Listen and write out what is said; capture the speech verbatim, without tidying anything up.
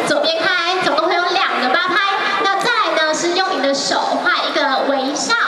左边开，总共会有两个八拍。那再来呢是用你的手画一个微笑。